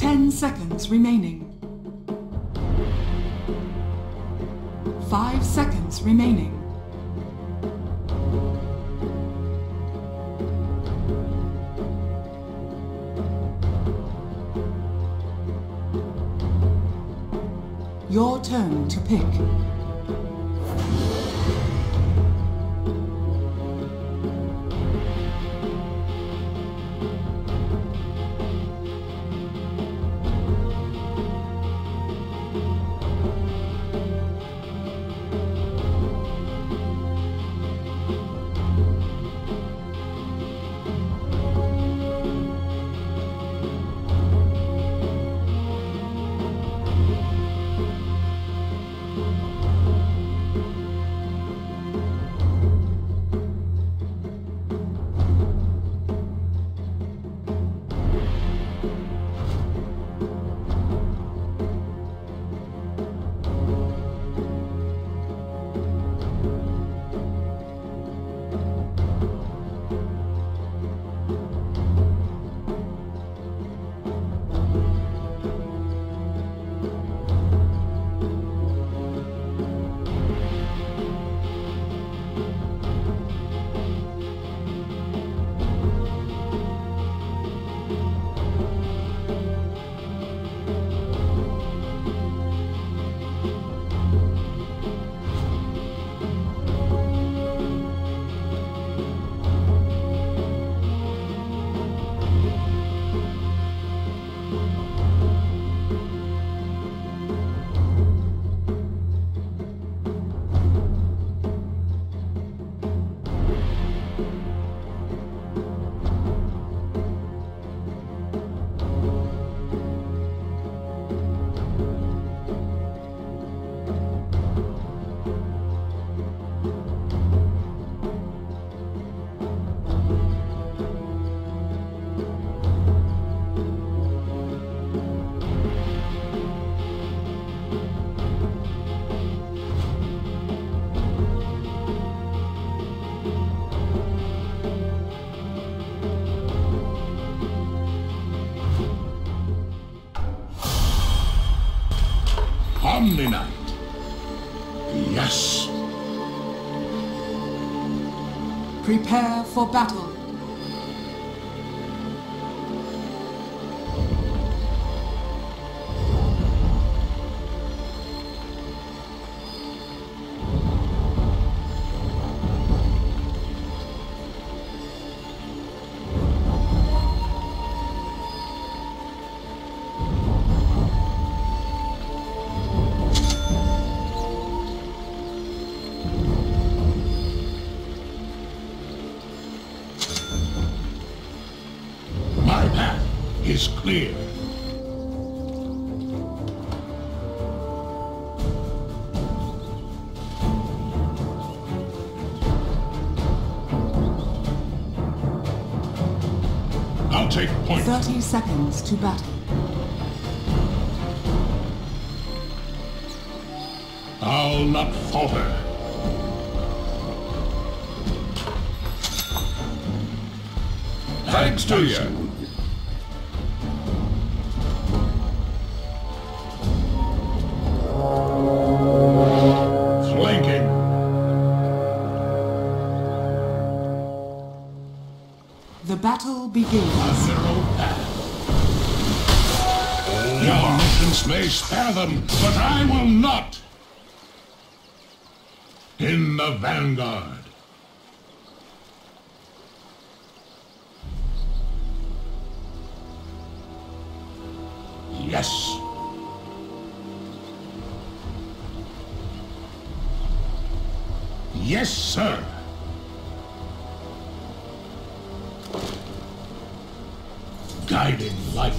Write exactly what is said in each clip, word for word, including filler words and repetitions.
Ten seconds remaining. Five seconds remaining. Your turn to pick. Omniknight. Yes. Prepare for battle. Is clear. I'll take point. Thirty seconds to battle. I'll not falter. Thanks to you. The battle begins. A narrow path. The omniscience may spare them, but I will not. In the vanguard. Yes. Yes, sir. Guiding light.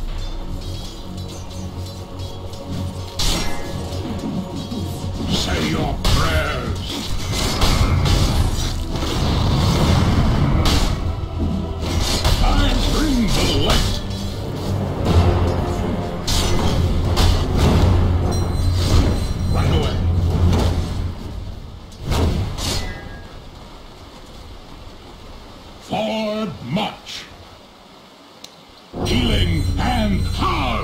Say your prayers. I bring the light. Right away. Forward march. Healing and hard.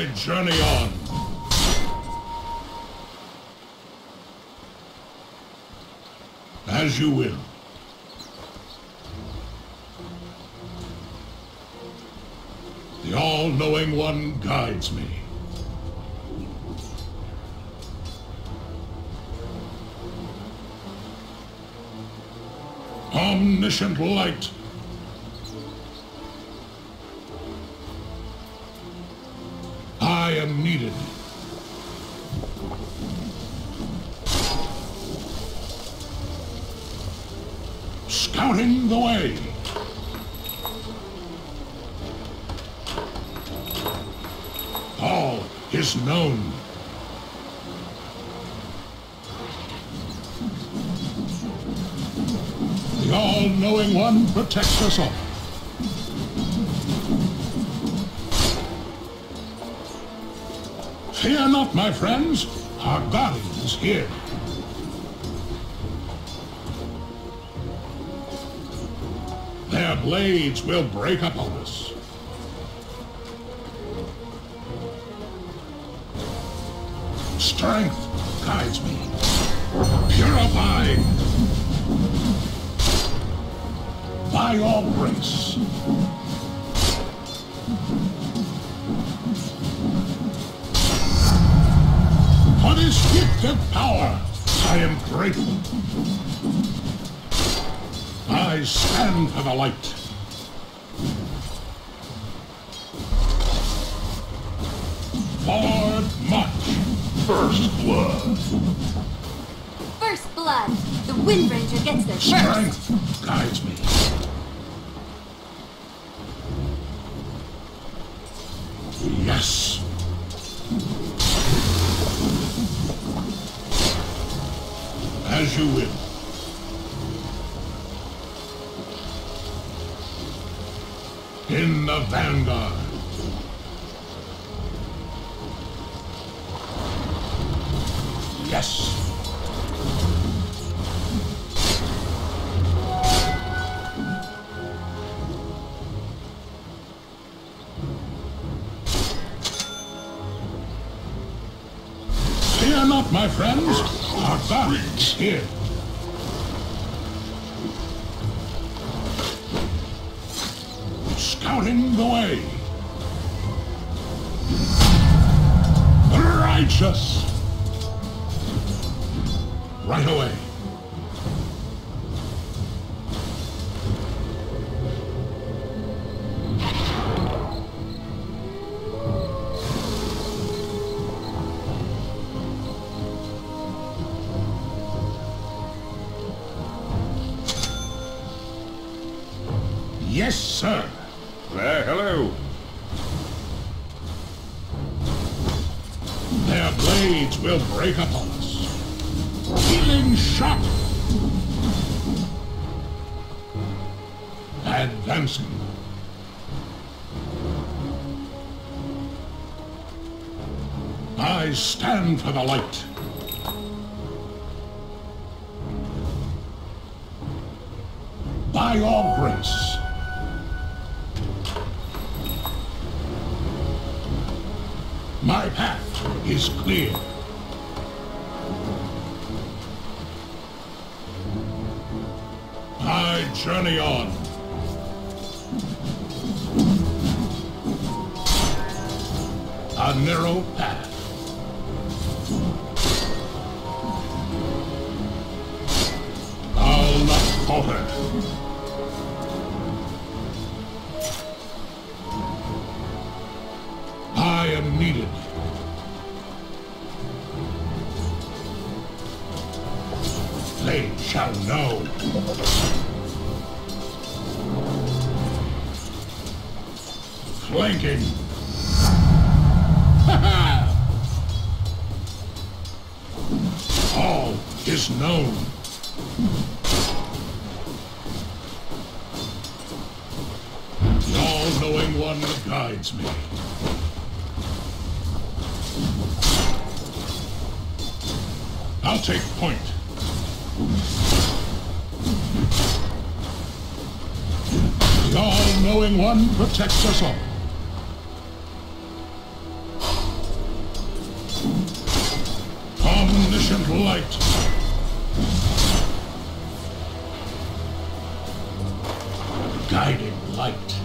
I journey on. As you will. The all-knowing one guides me. Omniscient light. I am needed. Scouting the way. All is known. The all-knowing one protects us all. Fear not, my friends. Our guardian is here. Their blades will break upon us. Strength guides me. Purifying. By your grace. For this gift of power, I am grateful. I stand for the light. Forward march. First blood. First blood. The Wind Ranger gets there first. Strength guides me. Yes. As you will. In the vanguard. Yes. Fear not, my friends. Our God is here. Scouting the way. Righteous. Right away. Yes, sir. Uh, hello. Their blades will break upon us. Healing shot. Advancing. I stand for the light. By your grace. My path is clear. I journey on. A narrow path. I'll not falter. I am needed. They shall know. Flanking. Ha ha! All is known. The all-knowing one guides me. I'll take point. The all-knowing one protects us all. Omniscient light. Guiding light.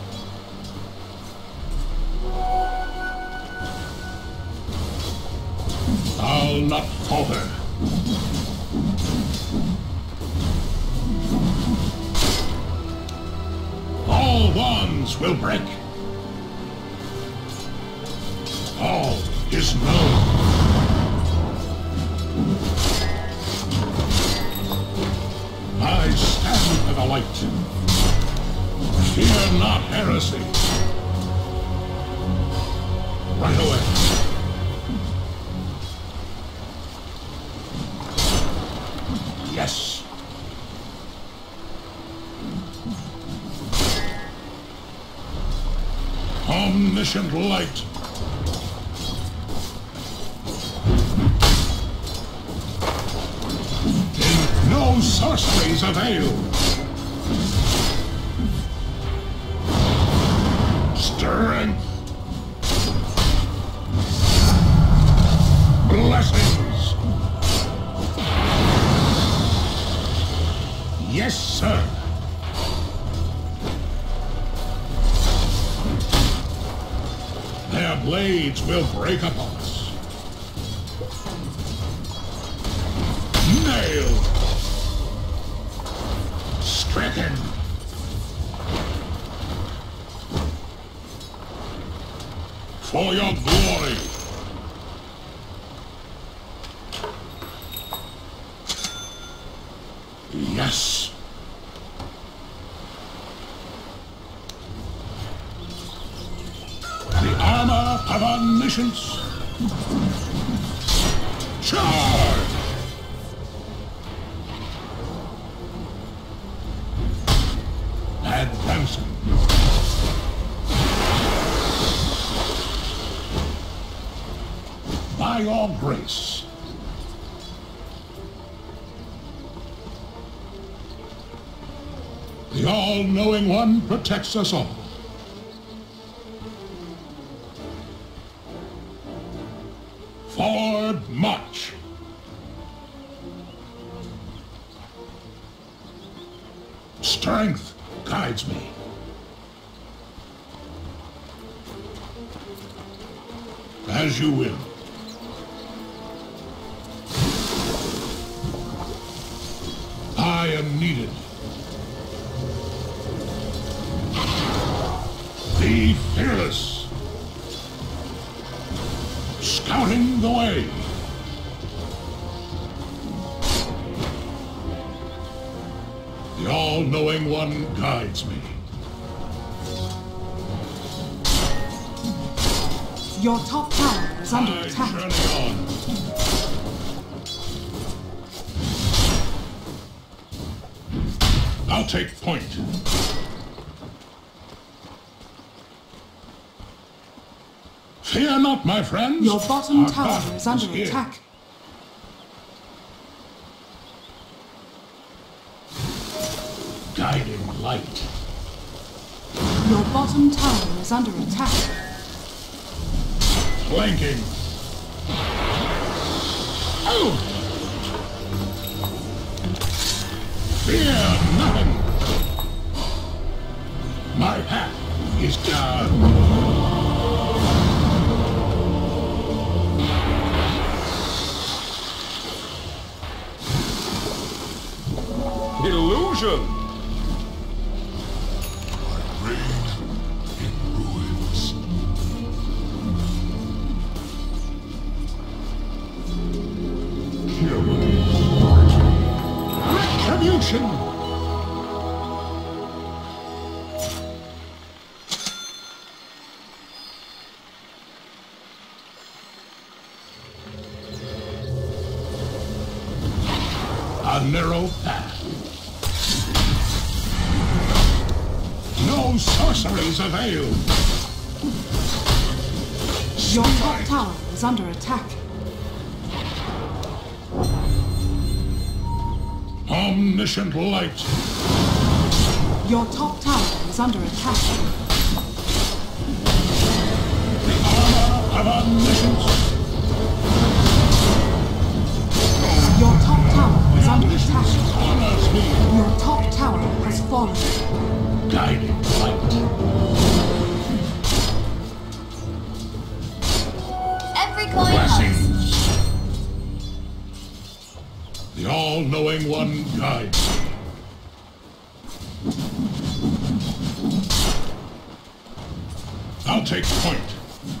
I'll not falter. All wands will break. All is known. I stand for the light. Fear not heresy. Right away. Yes. Omniscient light. In no sorceries avail. Strength. Blessings. Yes, sir. Their blades will break upon us. Nailed. Stricken. For your glory. Yes. The armor of omniscience. Charge! Advancing. By your grace. The all-knowing one protects us all. Forward march. Strength guides me. As you will. I am needed. Be fearless. Scouting the way. The all-knowing one guides me. Your top tower is under I attack. journey on. I'll take point. Fear not, my friends. Your bottom Our tower battle is under here. attack. Guiding light. Your bottom tower is under attack. Flanking. Oh! Fear nothing. My path is done. Illusion! I reign in ruins. Retribution! A narrow path. No sorceries avail. Your top tower is under attack. Omniscient light. Your top tower is under attack. The armor of omniscience. tower is under attack. Honors me. Your top tower has fallen. Guiding light. Every coin helps. Blessings. The all-knowing one guides me. I'll take point.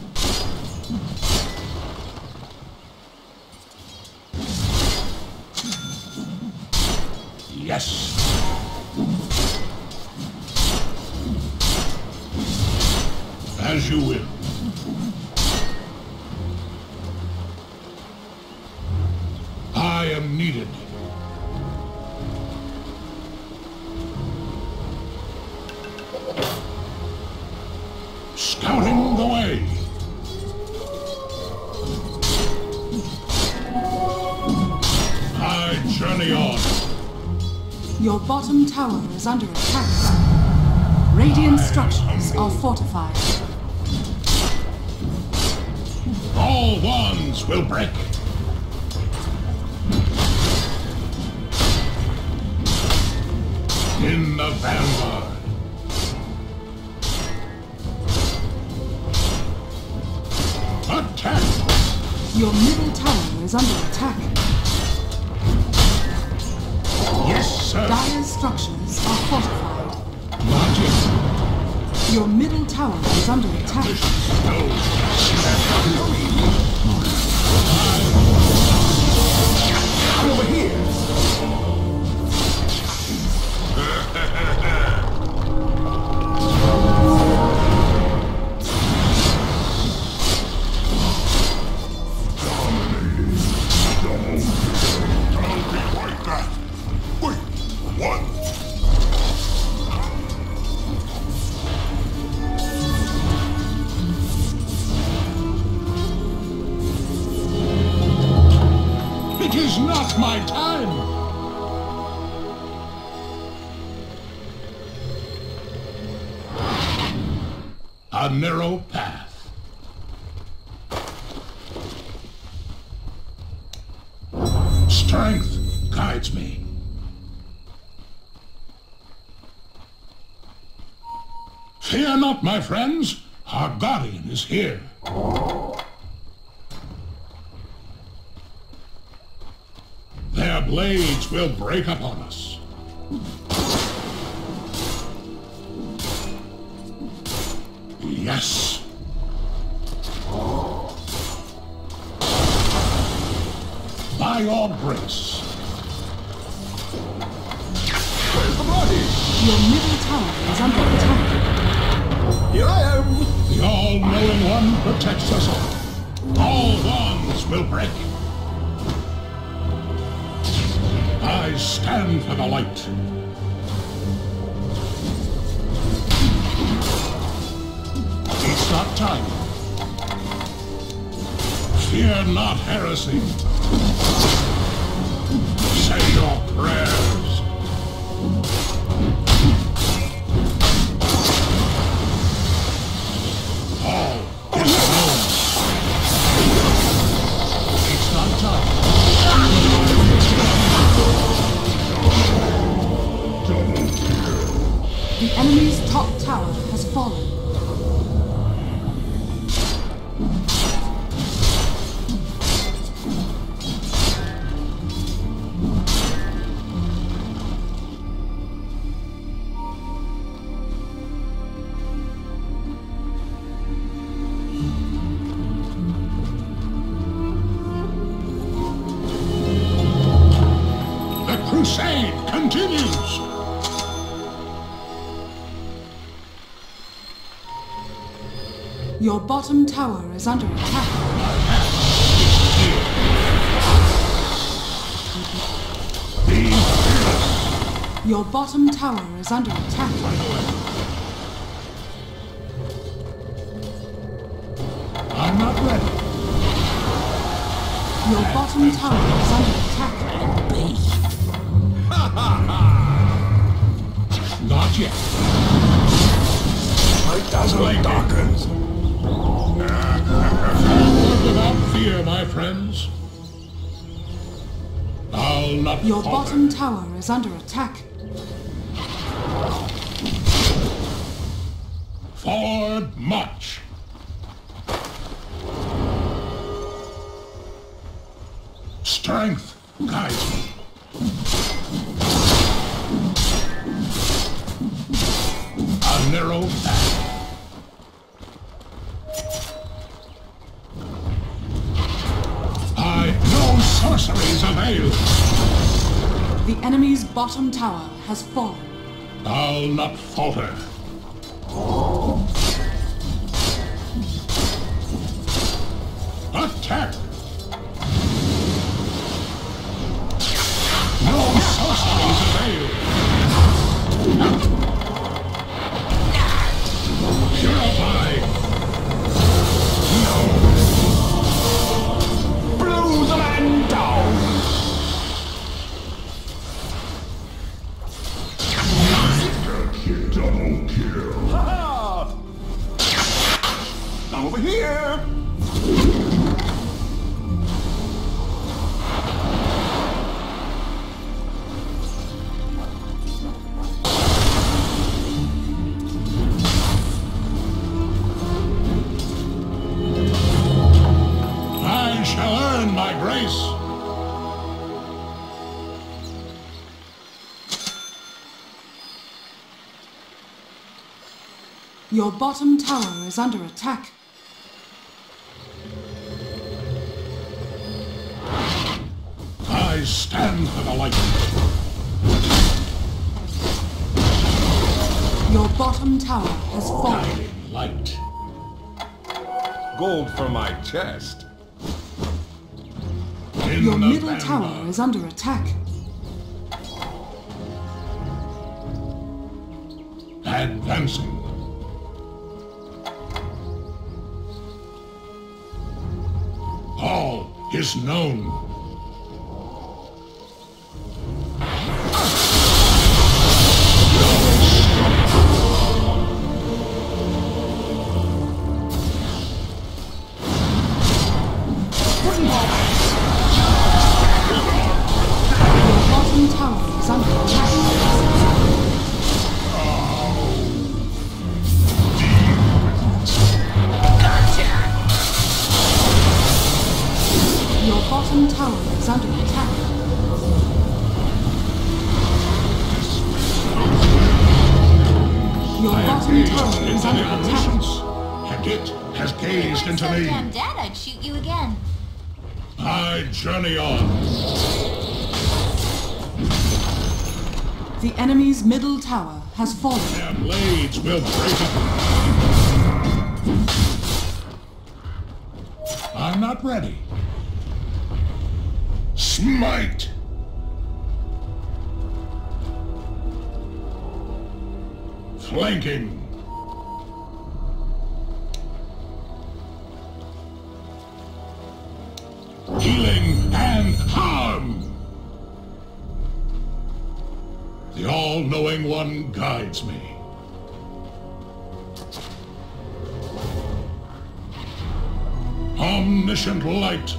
Yes. As you will. I am needed. Scouting the way. I journey on. Your bottom tower is under attack. Radiant structures are fortified. All wands will break. In the vanguard. Attack! Your middle tower is under attack. Yes, sir. Dire structures are fortified. Logic. Your middle tower is under attack. Over here. It is not my time! A narrow path. Strength guides me. Fear not, my friends. Our guardian is here. Their blades will break upon us. Yes. By your grace. Where's the body? Your middle tower is under attack. Here I am. The all-knowing one protects us all. All wands will break. I stand for the light. It's not time. Fear not heresy. Say your prayers. All is known. It's not time. The enemy's top tower has fallen. The crusade continues! Your bottom tower is under attack. Be fearless. Your bottom tower is under attack. I'm not ready. Your bottom tower is under attack. Not yet. My dazzle darkens. Onward without fear, my friends. Our I'll not Your falter. bottom tower is under attack. Forward march. Strength guides me. A narrow path. I no sorceries avail. The enemy's bottom tower has fallen. I'll not falter. Attack! No sorceries avail. Purify! No! Blow the man down! Double kill. Ha-ha! Now over here! I shall earn my grace. Your bottom tower is under attack. I stand for the light. Your bottom tower has fallen. Guiding light. Gold for my chest. In Your the middle vanguard. tower is under attack. Advancing. All is known. Your bottom tower is under attack. Your bottom tower is under attack. Your I have bottom gazed tower is into under the attack. omniscience, and it has gazed If into so me. damn dead, I'd shoot you again. I journey on. The enemy's middle tower has fallen. Their blades will break up. I'm not ready. Smite! Flanking! Healing and harm! The all-knowing one guides me. Omniscient light.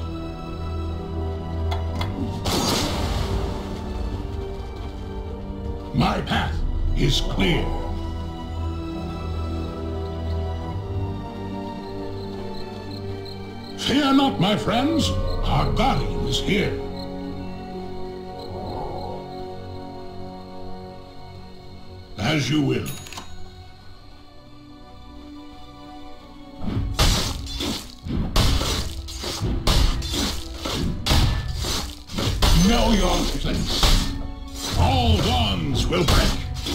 My path is clear. Fear not, my friends. Our guardian is here. As you will. Know your place. All dawns will break.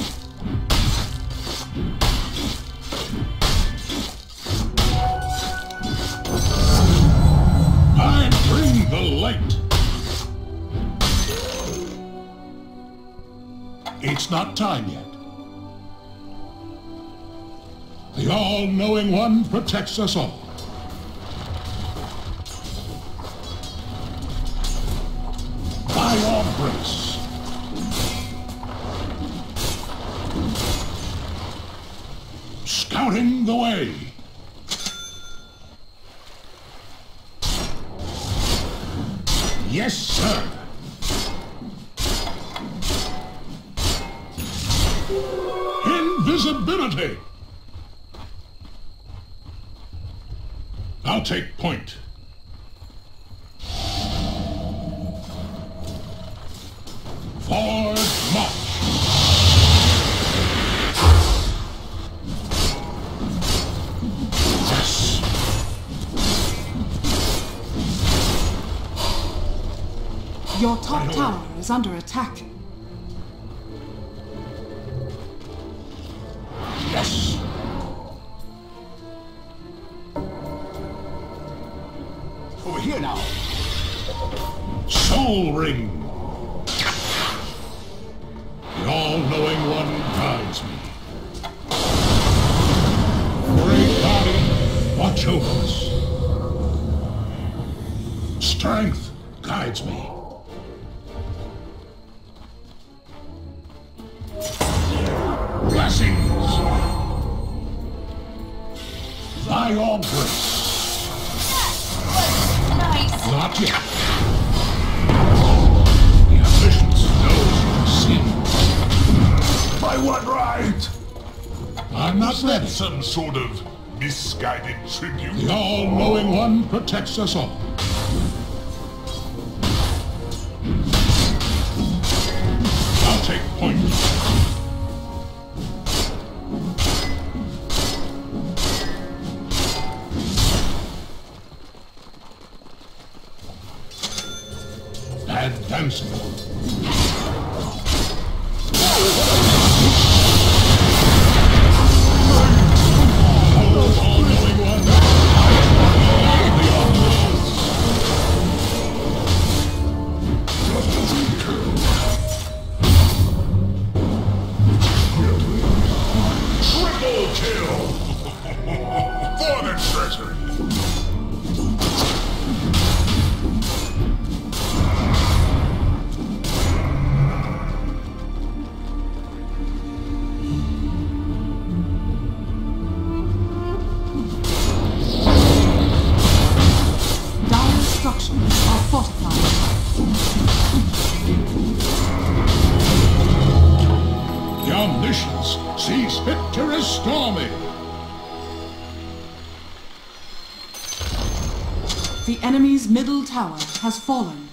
I bring the light. It's not time yet. The all-knowing one protects us all. By your grace. Scouting the way. Yes, sir. Invisibility! I'll take point. Forward march! Yes! Your top tower is under attack. Yes! Over here now. Soul Ring! The all-knowing one guides me. Great Guardian, watch over us. Strength guides me. Blessings! By your grace. Nice. Not yet. The omniscience knows sin. By what right? I'm not ready. Some sort of misguided tribute. The all-knowing one protects us all. I'll take point. Advancing. All-knowing one. The omniscience. Triple kill! For the treasury! Dire structures are fortified. The omniscience sees fit to restore me. The enemy's middle tower has fallen.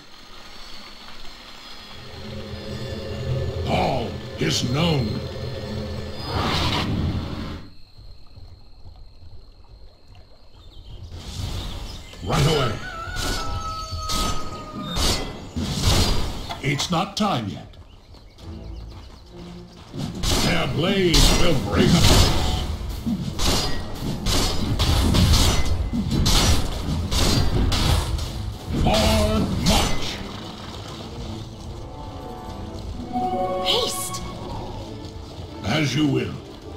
All is known. Right away. It's not time yet. Their blades will break apart. Forward march. Haste. As you will.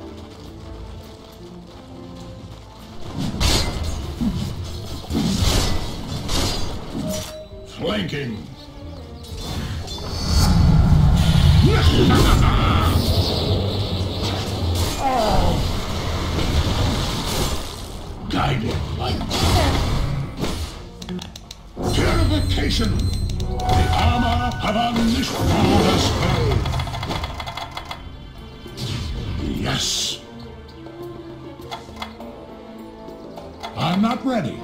Flanking. Guided light. Purification. The armor of omniscience. Yes. I'm not ready.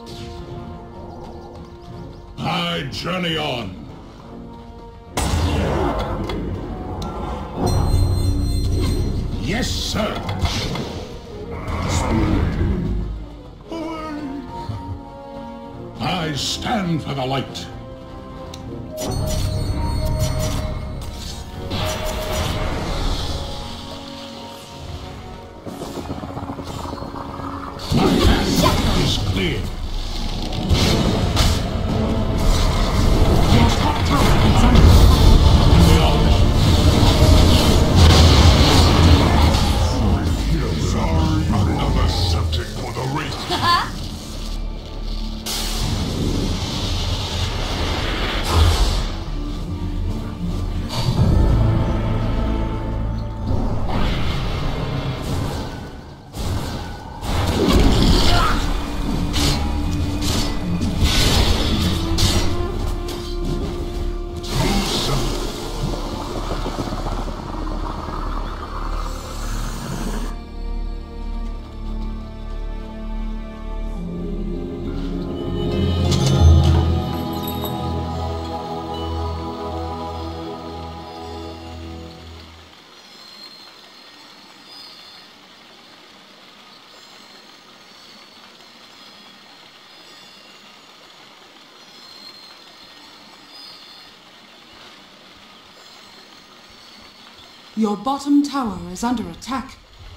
I journey on. Yes, sir. I stand for the light. My path is clear. Your top tower is under attack. The omniscience. Another subject for the race. Your bottom tower is under attack.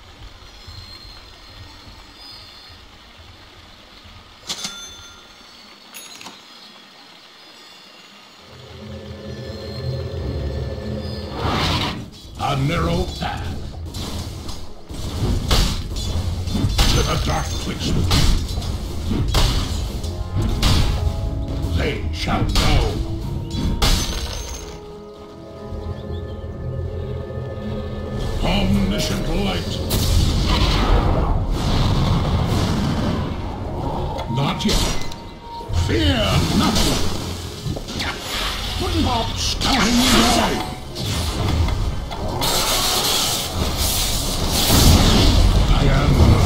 A narrow path to the dark place with you. They shall know. Omniscient light. Not yet. Fear nothing. Stop starting away. I am.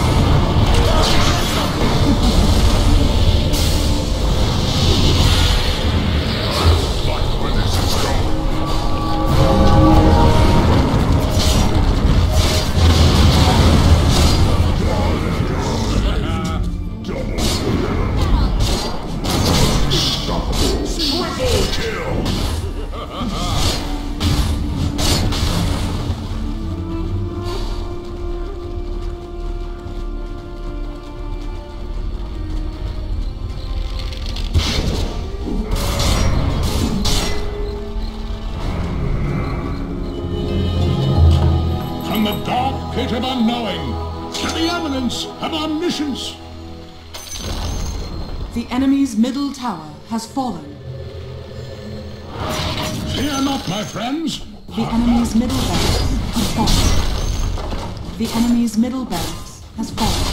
But where is it going? From the dark pit of unknowing to the eminence of omniscience. The enemy's middle tower has fallen. Fear not, my friends. The enemy's middle barracks has fallen. The enemy's middle barracks has fallen.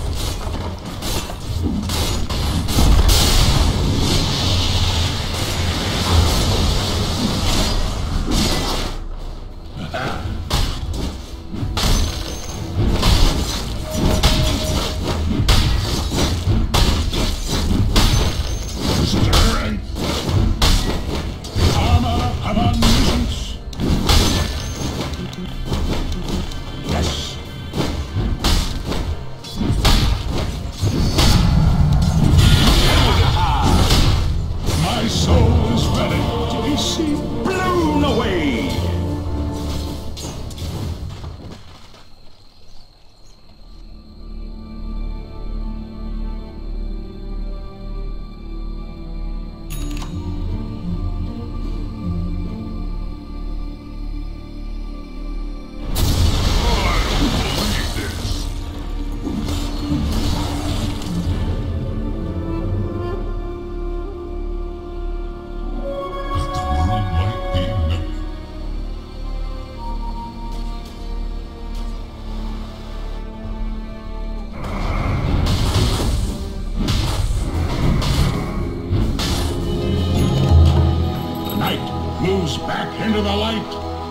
Back into the light.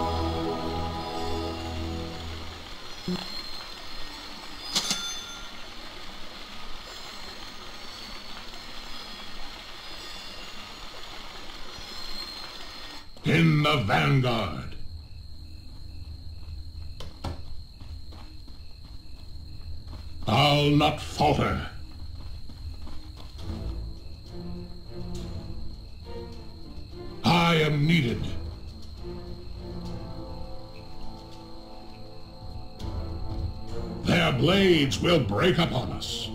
In the vanguard. I'll not falter. I am needed. Their blades will break upon us.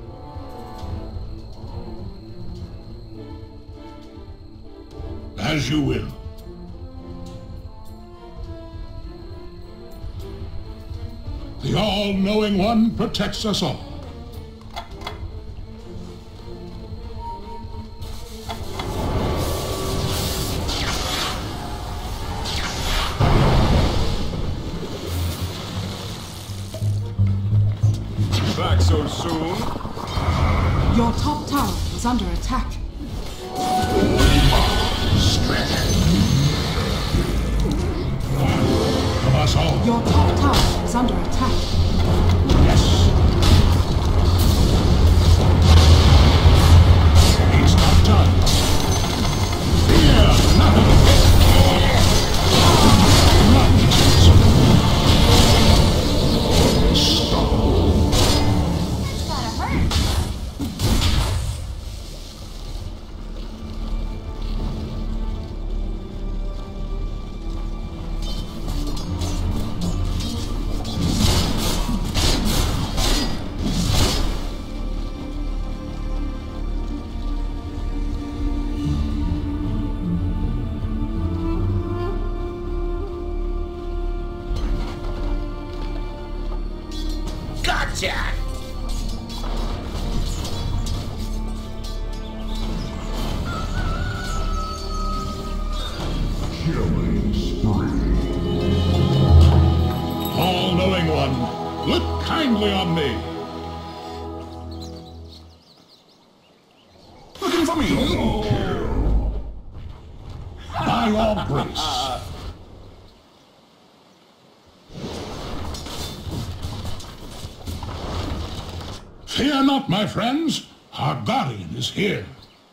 As you will. The all-knowing one protects us all. Back so soon? Your top tower is under attack. From us all. Your top tower is under attack. Yes. He's not done. Fear nothing. attack! Killing spree. All-knowing one, look kindly on me. Looking for me? Double kill. By your grace. Fear not, my friends. Our guardian is here.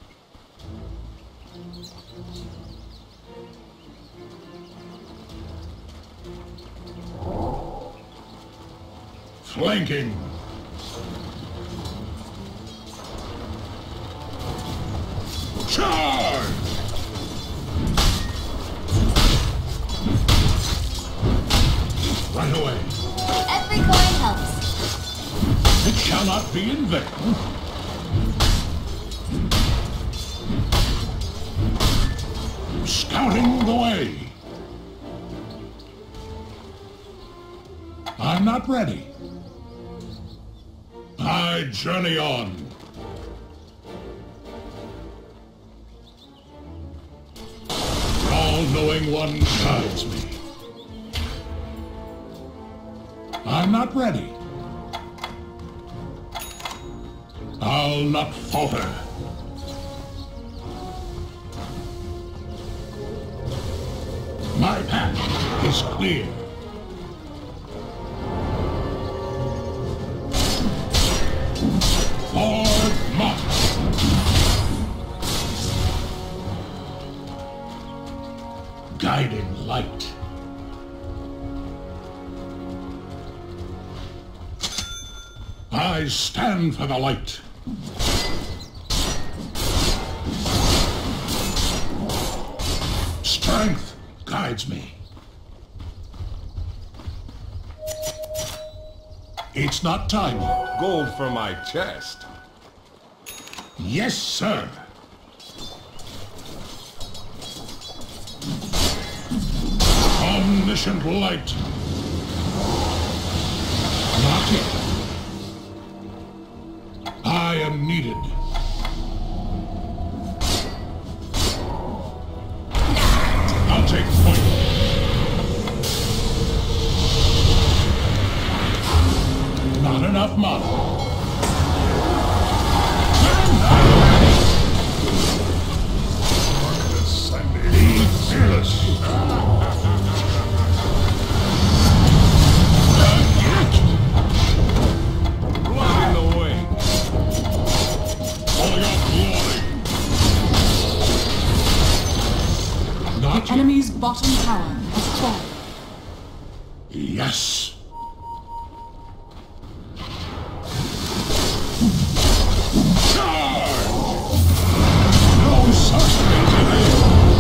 Flanking. Charge! Right away. Every coin helps. It shall not be in vain. Scouting the way. I'm not ready. I journey on. All-knowing one guides me. I'm not ready. I'll not falter. My path is clear. Forward march. Guiding light. I stand for the light. Strength guides me. It's not time. Gold for my chest. Yes, sir. Omniscient light. Not yet. I am needed. I'll take point. Not enough mana. Be fearless. Blood in the way. For your glory. Not The enemy's bottom tower has fallen. Yes. Charge! No sorcery today.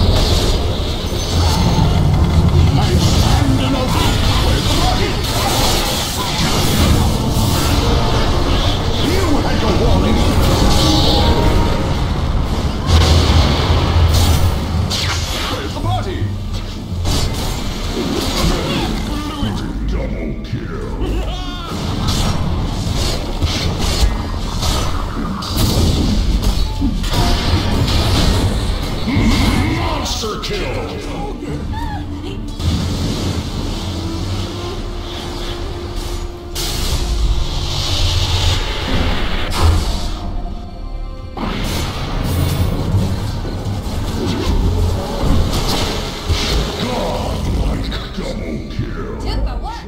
I stand and obey. You had your warning! Where's the party? Double kill. Monster kill. Godlike double kill. Two for one.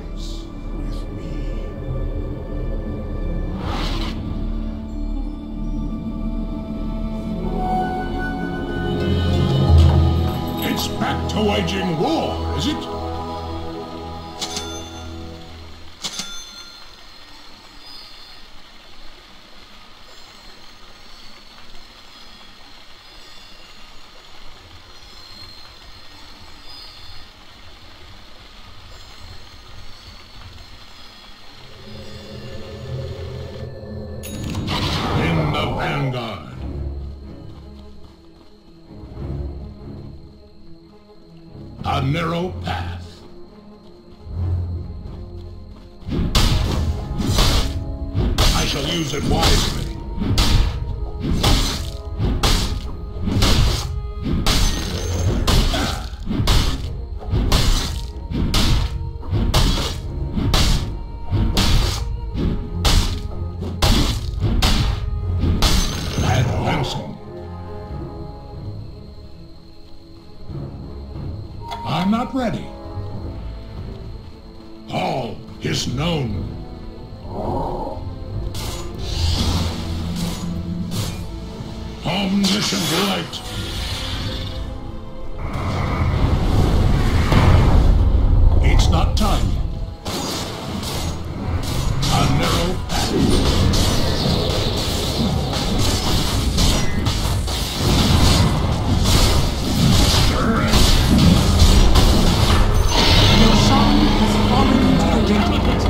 It's back to waging war, is it? In the vanguard. A narrow path. shall use it wisely. Advancing. I'm not ready. All is known. Omniscient light. It's not time yet. A narrow path. Your song has fallen into the radiant.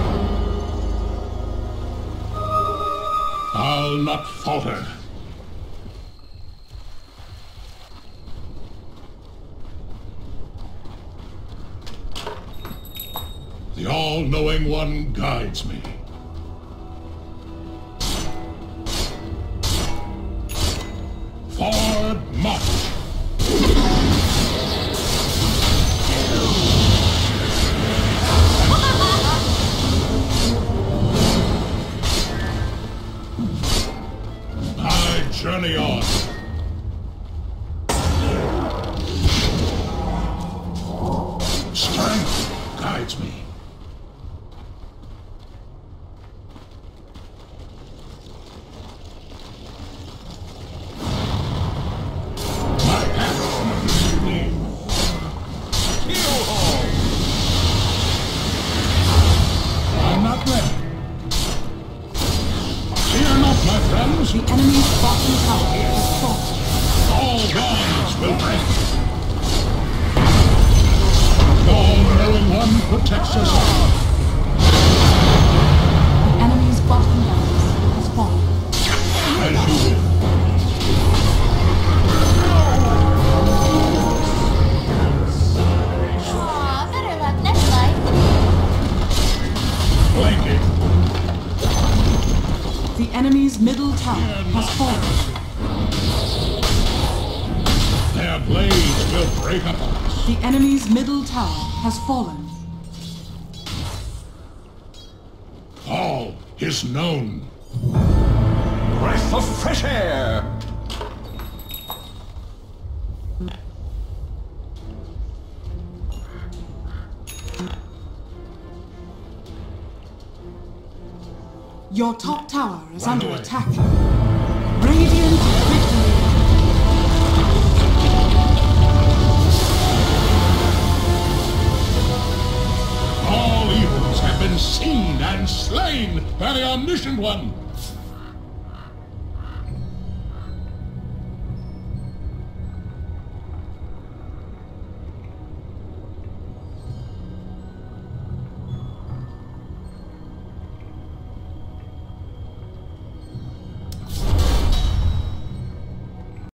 I'll not falter. The all-knowing one guides me. Forward march! I journey on. Strength guides me. The enemy's bottom tower has fallen. All bonds will break. The all-knowing one protects us all. The enemy's bottom barracks has fallen. As you will. Aw, better luck next life. Blanking. The enemy's middle tower has fallen. Their blades will break upon us. The enemy's middle tower has fallen. All is known. Breath of fresh air! Your top tower is Run under away. attack. Radiant victory. All evils have been seen and slain by the Omniscient One.